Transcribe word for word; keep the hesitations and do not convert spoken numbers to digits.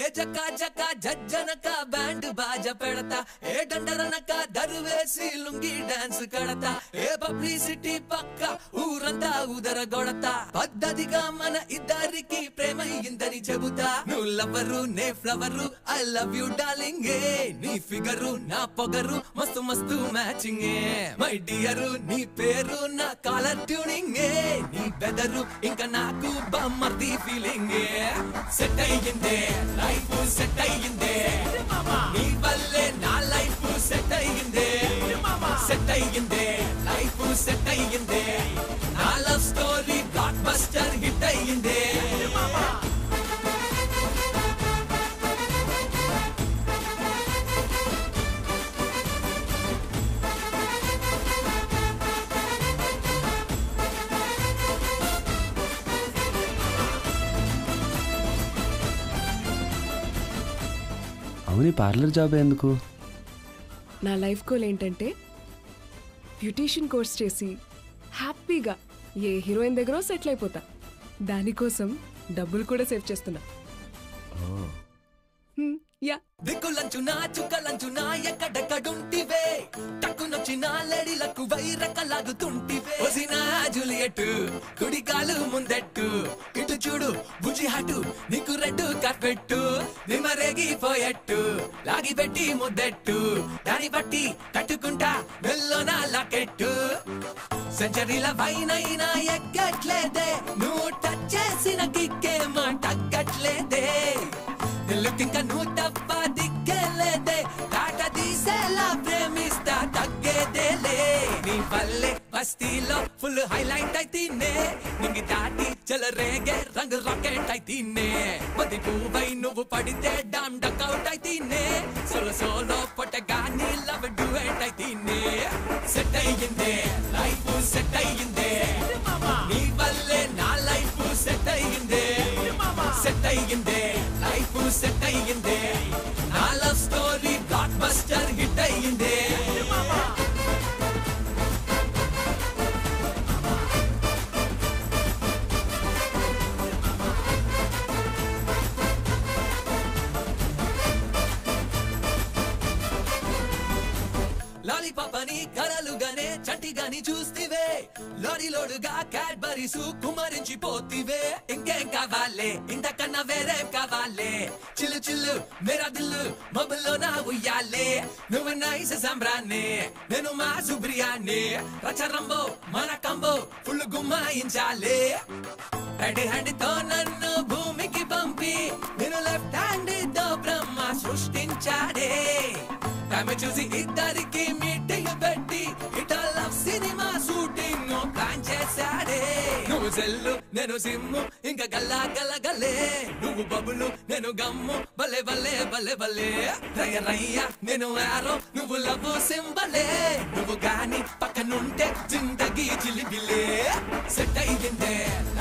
జకా జకా జజ్జనక band బాజా పెడతా ఏ డండరనక దరువేసి lungi dance కడతా ఏ publicity పక్క ఊరంతా ఉదర గొడతా పద్ధతిగా మన ఇద్దరికి ప్రేమ అయ్యిందని చెబుతా నువ్వు లవ్వరు నే flower I love you darling నీ ఫిగరు నా పొగరు మస్తు మస్తు మ్యాచింగ్ మై డియరు నీ పేరు నా కాలర్ ట్యూనింగ్ నీ బెదరు ఇంకా నాకు బమ్మర్ది ఫీలింగ్ సెట్ అయ్యిందే లైఫ్ సెట్ అయ్యిందే నీ వల్లే నా లైఫ్ సెట్ అయ్యిందే సెట్ అయ్యిందే లైఫ్ సెట్ అయ్యిందే నా love story blockbuster hit అయ్యిందే అవును పార్లర్ జాబ్ ఎందుకు? నా లైఫ్ గోల్ ఏంటంటే బ్యూటీషియన్ కోర్స్ చేసి హ్యాపీగా ఏ హీరోయిన్ దగ్గర సెటిల్ అయిపోతా. దానికోసం డబ్బులు కూడా సేవ్ చేస్తున్నా. యా దిక్కులంచునా చుక్కలంచునా ఎక్కడెక్కడుంటివే టక్కునొచ్చిన లేడీలకు వైరకలాగుతుంటివే ఒసినా జూలియట్ కుడికాలు ముందెట్టు ఇటు చూడు బుజి హటు నీకు రెడ్డు కార్పెట్టు నిమరేగిపోయట్టు లాగి పెట్టి ముద్దెట్టు దాని బట్టి తట్టుకుంటా మెల్లోనా లాకెట్టు సెంచరీల వైనైనా ఎక్కట్లేదే నువ్వు టచ్ చేసిన కిక్కే మా తగ్గట్లేదే నిల్లుకింకా నువ్వు తప్ప దిక్కేలేదే తాట తీసేలా ప్రేమిస్తా తగ్గేదేలే నీ వల్లే బస్తీలో ఫుల్ హైలైట్ అయితేనే నింగి దాటి చెలరేగే రంగు రాకెట్ అయితేనే పది పువ్వై నువ్వు పడితే డామ్ డకౌట్ అయితేనే సోలో సోలో పొట్టగాని లవ్ డ్యూయట్ అయితేనే సెట్ అయ్యిందే లైఫ్ సెట్ అయ్యిందే నీ వల్లే నా లైఫ్ సెట్ అయ్యిందే సెట్ అయ్యిందే లైఫ్ సెట్ అయ్యిందే నా love story blockbuster hit అయ్యిందే లాలీపాపని కలలుగానే చంటిగాని చూస్తివే లారీలోడుగా క్యాడ్బరీస్ కుమరించిపోతివే ఇంకేం కావాలే ఇంతకన్నా వేరే కావాలే చిల్లు చిల్లు మేరా దిల్లు మబ్బుల్లో నా ఉయ్యాలే నువ్వు నైస్ సంబ్రాన్ని నేను మా సుబ్రియాన్ని రచరంబో మన కంబో ఫుల్ గుమ్మాయించాలే రెడీ హ్యాండ్ తో నన్ను భూమికి పంపి నేను లెఫ్ట్ హ్యాండ్ తో బ్రహ్మ సృష్టించాడే టైం చూసి ఇద్దరికి మీటింగ్ పెట్టి ఇట లవ్ సినిమా షూటింగ్ ప్లాన్ చేశాడే నువ్వు సెల్లు నేను సిమ్ము ఇంకా గల్లా గల్ల గల్లే నువ్వు బబులు నేను గమ్ము బలే బలే బలే బలే రయ్య రయ్య నేను ఆరో నువ్వు లవ్ సింబలే నువ్వు గాని పక్కనుంటే జిందగీ జిలిబిలే సెట్ అయ్యిందే